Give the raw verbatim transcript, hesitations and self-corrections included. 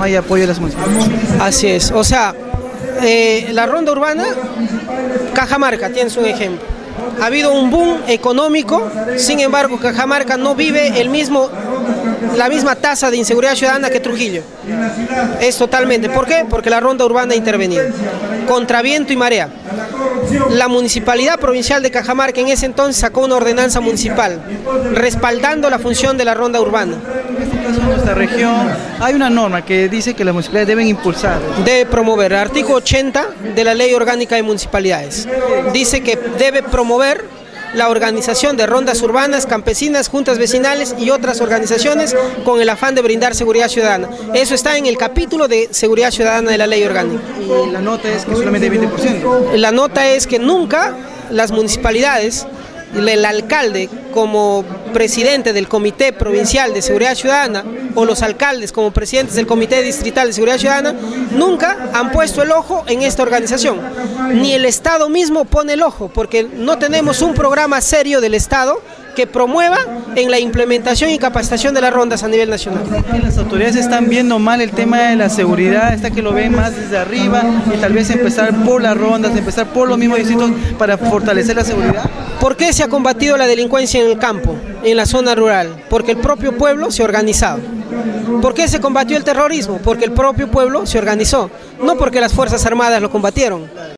no hay apoyo de las municipalidades. Así es, o sea, eh, la ronda urbana, Cajamarca, tienes un ejemplo. Ha habido un boom económico, sin embargo Cajamarca no vive el mismo, la misma tasa de inseguridad ciudadana que Trujillo. Es totalmente. ¿Por qué? Porque la ronda urbana ha intervenido. Contra viento y marea. La Municipalidad Provincial de Cajamarca en ese entonces sacó una ordenanza municipal respaldando la función de la ronda urbana. En este caso, en nuestra región hay una norma que dice que las municipalidades deben impulsar. Debe promover, el artículo ochenta de la Ley Orgánica de Municipalidades. Dice que debe promover la organización de rondas urbanas, campesinas, juntas vecinales y otras organizaciones con el afán de brindar seguridad ciudadana. Eso está en el capítulo de seguridad ciudadana de la Ley Orgánica. Y la nota es que solamente hay veinte por ciento. La nota es que nunca las municipalidades, el alcalde como presidente del Comité Provincial de Seguridad Ciudadana o los alcaldes como presidentes del Comité Distrital de Seguridad Ciudadana nunca han puesto el ojo en esta organización. Ni el Estado mismo pone el ojo, porque no tenemos un programa serio del Estado que promueva en la implementación y capacitación de las rondas a nivel nacional. Las autoridades están viendo mal el tema de la seguridad, está que lo ven más desde arriba y tal vez empezar por las rondas, empezar por los mismos distritos para fortalecer la seguridad. ¿Por qué se ha combatido la delincuencia en el campo, en la zona rural? Porque el propio pueblo se ha organizado. ¿Por qué se combatió el terrorismo? Porque el propio pueblo se organizó, no porque las Fuerzas Armadas lo combatieron.